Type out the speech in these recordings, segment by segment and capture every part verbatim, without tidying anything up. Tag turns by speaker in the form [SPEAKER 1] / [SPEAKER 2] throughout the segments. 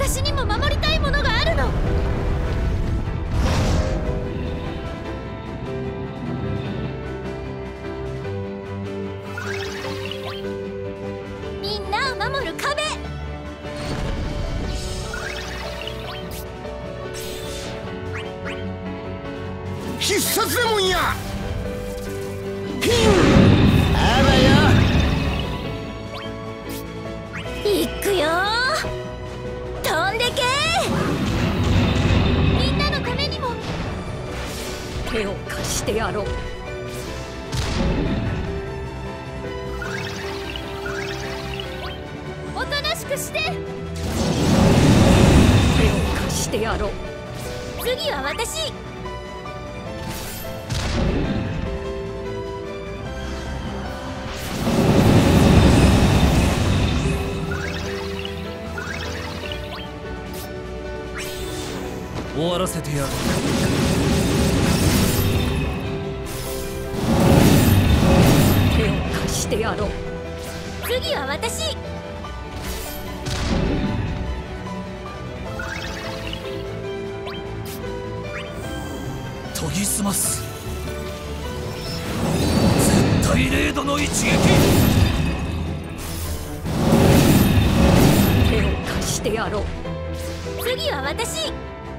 [SPEAKER 1] 私にも守りたいものがあるの。みんなを守る壁。
[SPEAKER 2] 必殺レモンやピン。
[SPEAKER 3] あばよ。
[SPEAKER 1] いくよー、飛んでけー。みんなのためにも
[SPEAKER 4] 手を貸してやろう。
[SPEAKER 1] おとなしくして。
[SPEAKER 4] 手を貸してやろう。
[SPEAKER 1] 次は私。
[SPEAKER 5] 終わらせてやる。
[SPEAKER 4] 手を貸してやろう。
[SPEAKER 1] 次は私。
[SPEAKER 5] 研ぎ澄ます。絶対零度の一撃。
[SPEAKER 4] 手を貸してやろう。
[SPEAKER 1] 次は私。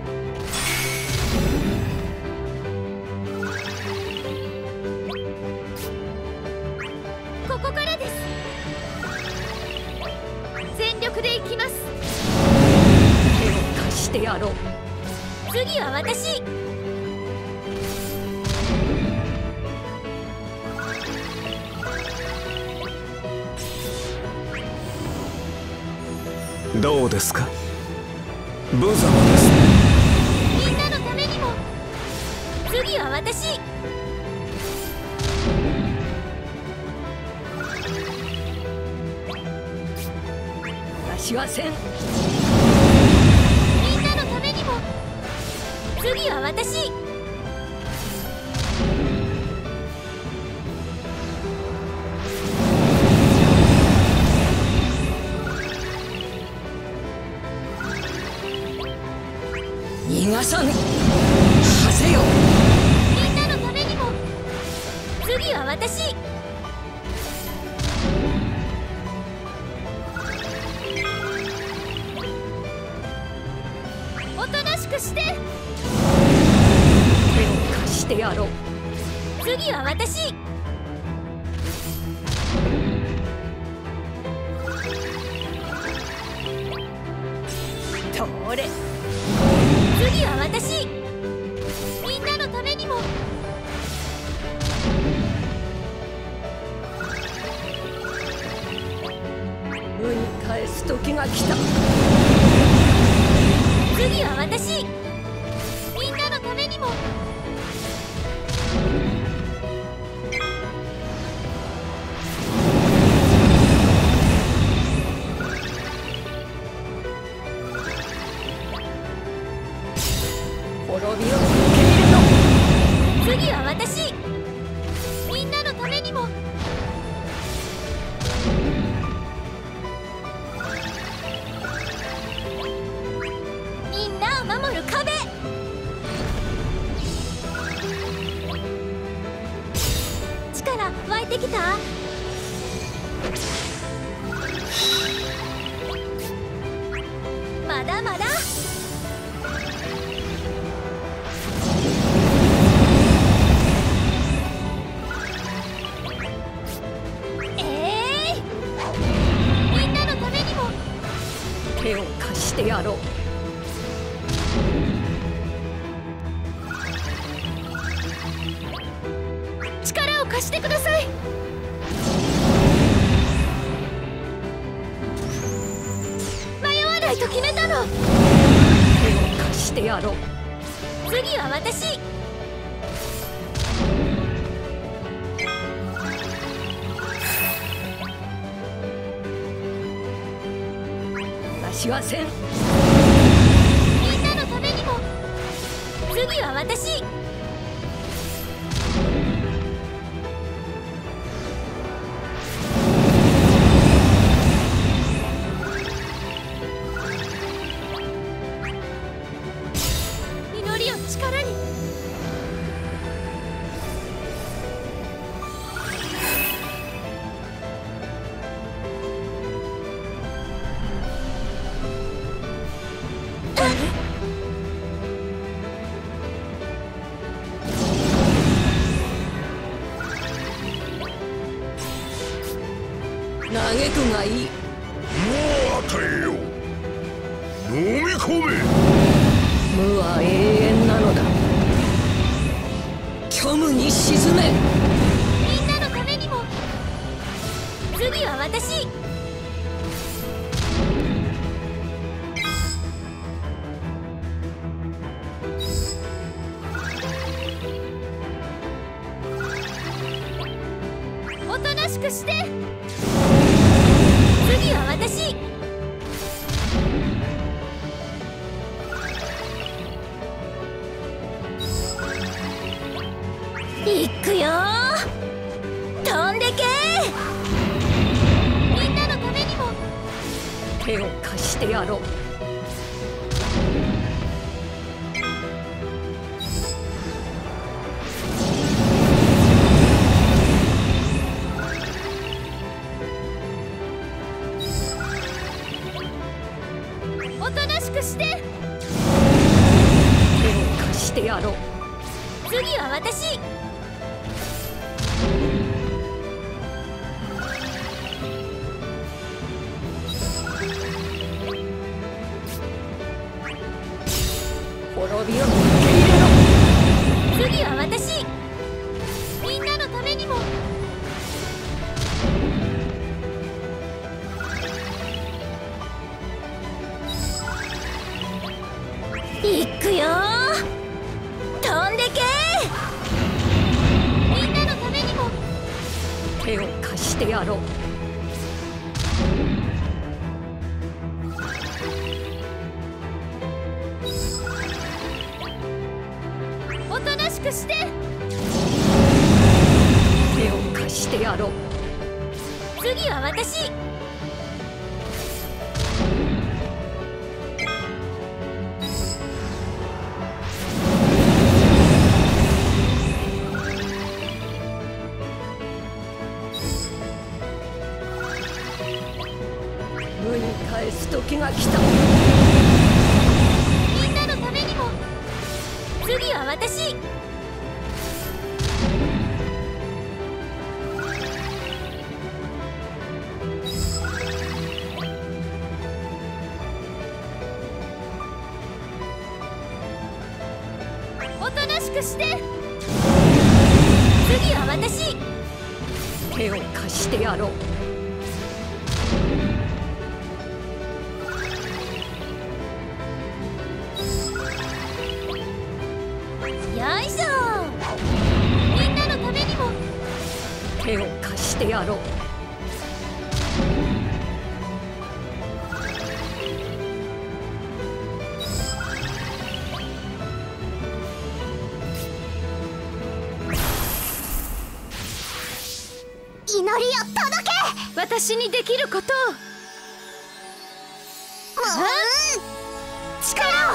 [SPEAKER 1] ここからです。全力でいきます。
[SPEAKER 4] 手を貸してやろう。
[SPEAKER 1] 次は私。
[SPEAKER 2] どうですか、無様ですね。
[SPEAKER 1] みんなのためにも次は私。
[SPEAKER 4] 私はせん。
[SPEAKER 1] みんなのためにも次は私。
[SPEAKER 4] 逃がさぬ。はせよ。
[SPEAKER 1] みんなのためにも次は私。おとなしくして。
[SPEAKER 4] 手を貸してやろう。
[SPEAKER 1] 次は私。
[SPEAKER 4] 通れ。
[SPEAKER 1] 次は私。みんなのためにも
[SPEAKER 4] 無に返す時が来た。
[SPEAKER 1] 次は私。みんなのためにも
[SPEAKER 4] 滅びを受け入れろ。
[SPEAKER 1] 次は私。みんなのためにもみんなを守る壁。力湧いてきた。まだまだ。
[SPEAKER 4] 手を貸してやろう。
[SPEAKER 1] 力を貸してください。迷わないと決めたの。
[SPEAKER 4] 手を貸してやろう。
[SPEAKER 1] 次は私。
[SPEAKER 4] 私はせん。
[SPEAKER 1] みんなのためにも次は私。
[SPEAKER 2] 込め。
[SPEAKER 4] 無は永遠なのだ。虚無に沈め。
[SPEAKER 1] みんなのためにも。次は私。おとなしくして。次は私。いくよー、飛んでけー。みんなのためにも。
[SPEAKER 4] 手を貸してやろう。
[SPEAKER 1] おとなしくして。
[SPEAKER 4] 手を貸してやろう。
[SPEAKER 1] 次は私。
[SPEAKER 4] 滅びを受け入れろ。
[SPEAKER 1] 次は私。みんなのためにも。いくよー、飛んでけー。みんなのためにも。
[SPEAKER 4] 手を貸してやろう。
[SPEAKER 1] おとなしくして。
[SPEAKER 4] 手を貸してやろう。
[SPEAKER 1] 次は私。
[SPEAKER 4] 無に返す時が来た。
[SPEAKER 1] みんなのためにも。次は私。おとなしくして。次は私。
[SPEAKER 4] 手を貸してやろう。
[SPEAKER 1] よいしょー。みんなのためにも。
[SPEAKER 4] 手を貸してやろう。
[SPEAKER 1] 祈りを届け。私にできることを。力を。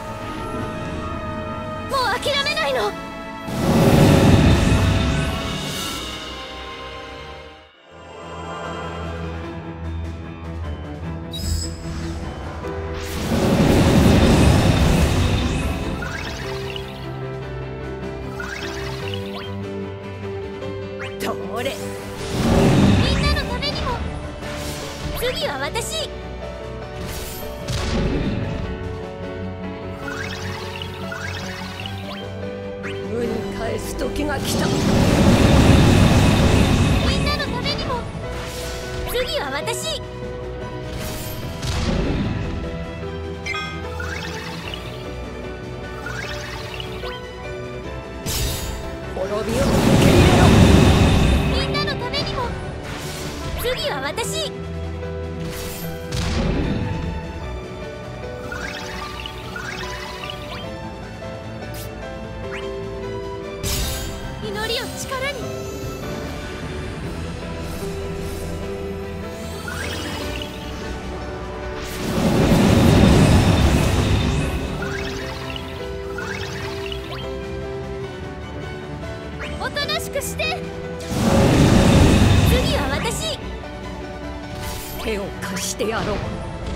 [SPEAKER 1] もう諦めないの。
[SPEAKER 4] どれ。
[SPEAKER 1] みんなのためにも。次は私。
[SPEAKER 4] 無に返す時が来た。
[SPEAKER 1] みんなのためにも。次は私。
[SPEAKER 4] 滅びを受け入れろ。
[SPEAKER 1] みんなのためにも。次は私。祈りを力に。おとなしくして。次は私。
[SPEAKER 4] 手を貸してやろう。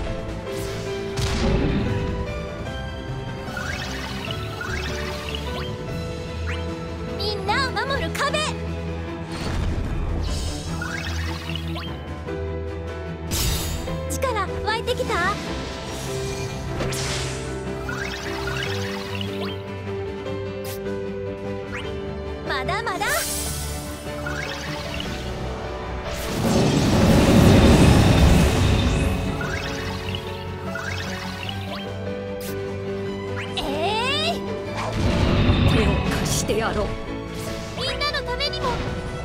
[SPEAKER 1] みんなを守る壁。力湧いてきた。 だまだ。えい、
[SPEAKER 4] 手を貸してやろう。
[SPEAKER 1] みんなのためにも。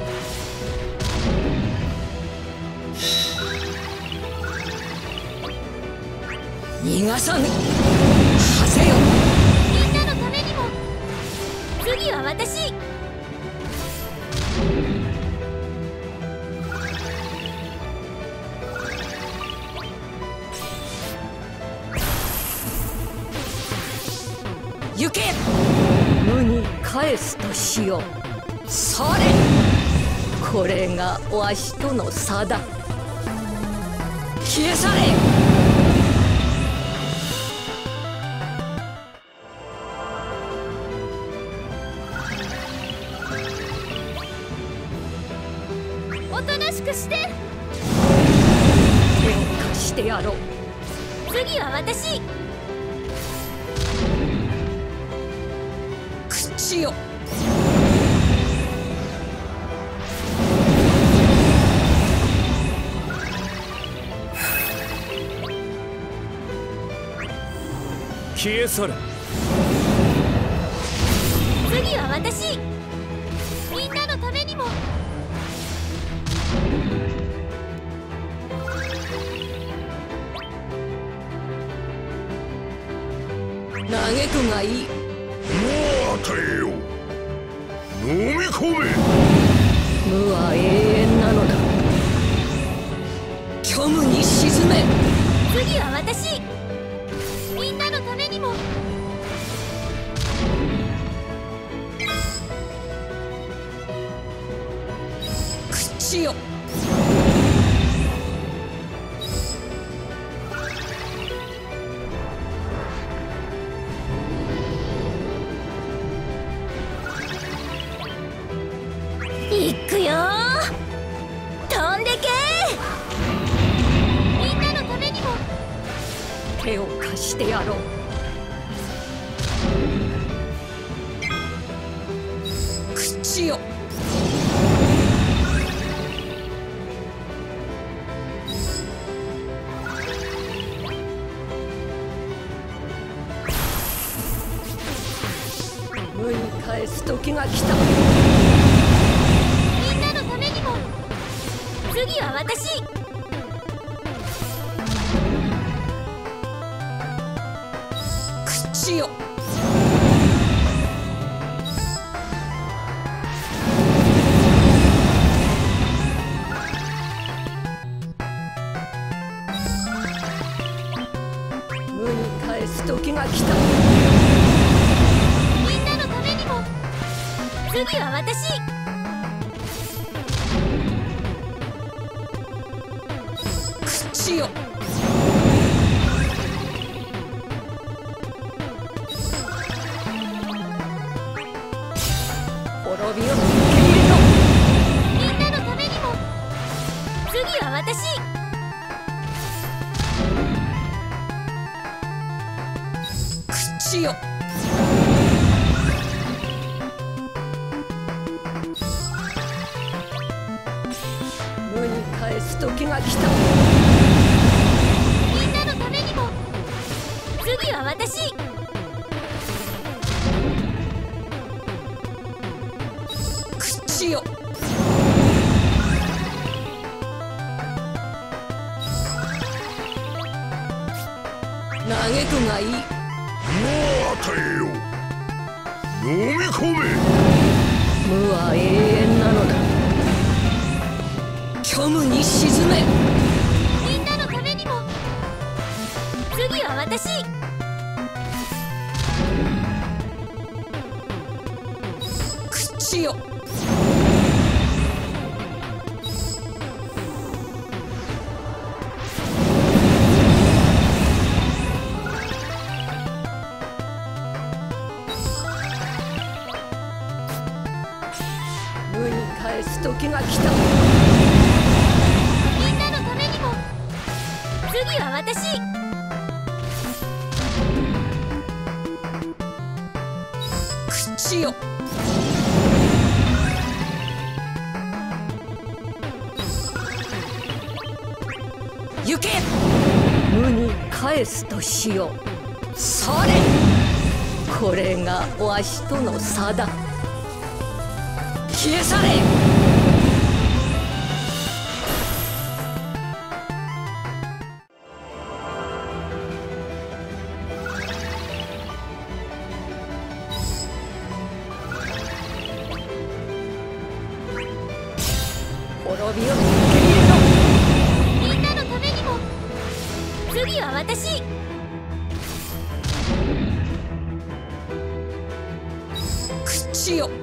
[SPEAKER 4] 逃がさぬ。はせよ。
[SPEAKER 1] みんなのためにも。次は私。
[SPEAKER 4] 行け。無に返すとしよう。それ、これがわしとの差だ。消え去れ。
[SPEAKER 1] おとなしくして。
[SPEAKER 4] 手を貸してやろう。
[SPEAKER 1] 次は私。
[SPEAKER 4] 口よ。
[SPEAKER 5] 消え去れ。
[SPEAKER 1] 次は私。みんなのためにも。
[SPEAKER 4] 嘆くがいい。
[SPEAKER 2] もう与えよう。飲み込め。
[SPEAKER 4] 無は永遠なのだ。虚無に沈め。
[SPEAKER 1] 次は私。みんなのためにも。
[SPEAKER 4] 口よ。
[SPEAKER 1] いくよー。飛んでけー。みんなのためにも。
[SPEAKER 4] 手を貸してやろう。口よ。無に返す時が来た。
[SPEAKER 1] みんなのためにも。次は私。
[SPEAKER 4] 口よ。無に返す時が来た。
[SPEAKER 1] みんなのためにも。次は私。
[SPEAKER 4] 口よ。滅びを受け入れろ。
[SPEAKER 1] みんなのためにも。次は私。
[SPEAKER 4] 口よ。無に返す時が来た。
[SPEAKER 1] みんなのためにも。次は私。
[SPEAKER 4] 口よ。嘆くがいい。
[SPEAKER 2] もう与えよう。飲み込め。
[SPEAKER 4] 無は永遠なのだ。虚無に沈め。
[SPEAKER 1] みんなのためにも。次は私。
[SPEAKER 4] 口よ。無に返す時が来た。
[SPEAKER 1] みんなのためにも。次は私。
[SPEAKER 4] 口よ。 行け。無に返すとしよう。それ、これがわしとの差だ。消え去れ。滅びを受け入れろ。
[SPEAKER 1] みんなのためにも。次は私。
[SPEAKER 4] 口よ。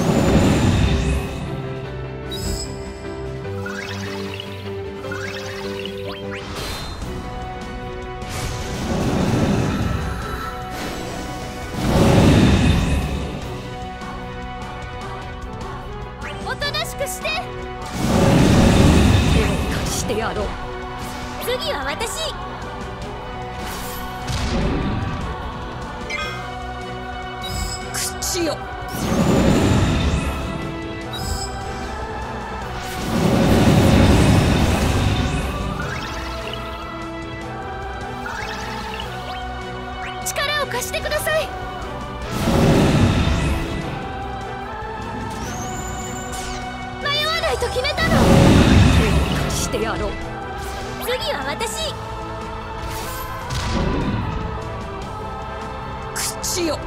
[SPEAKER 1] おとなしくして。
[SPEAKER 4] 手を貸してやろう。
[SPEAKER 1] 次は私。
[SPEAKER 4] 口よ。
[SPEAKER 1] 力を貸してください。迷わないと決めたの。
[SPEAKER 4] 手を貸してやろう。
[SPEAKER 1] 次は私。
[SPEAKER 4] 口よ。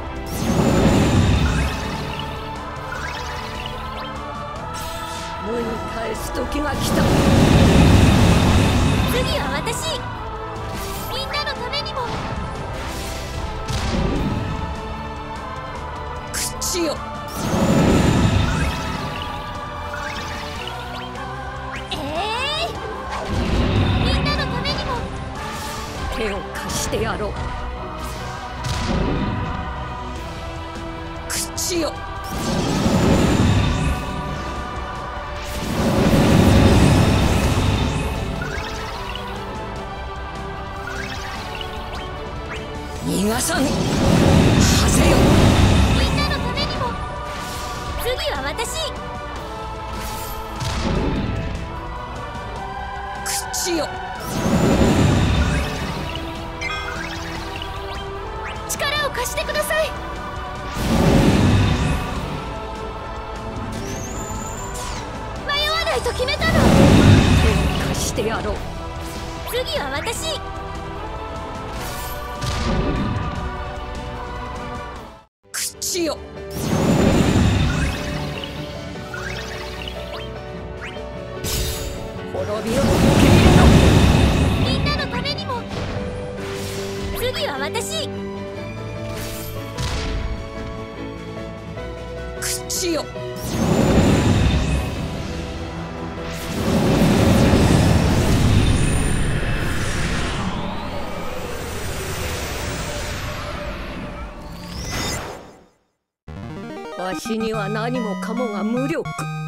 [SPEAKER 4] 無に返す時が来た。
[SPEAKER 1] 次は私。みんなのためにも。
[SPEAKER 4] 口よ。
[SPEAKER 1] ええー、みんなのためにも。
[SPEAKER 4] 手を貸してやろう。口よ。逃がさぬ。はぜよ。
[SPEAKER 1] みんなのためにも。次は私。
[SPEAKER 4] 口よ。
[SPEAKER 1] 力を貸してください。迷わないと決めたの。
[SPEAKER 4] 手を貸してやろう。
[SPEAKER 1] 次は私。
[SPEAKER 4] 口よ。滅びを受け入れろ。
[SPEAKER 1] みんなのためにも。次は私。
[SPEAKER 4] 口よ。わしには何もかもが無力。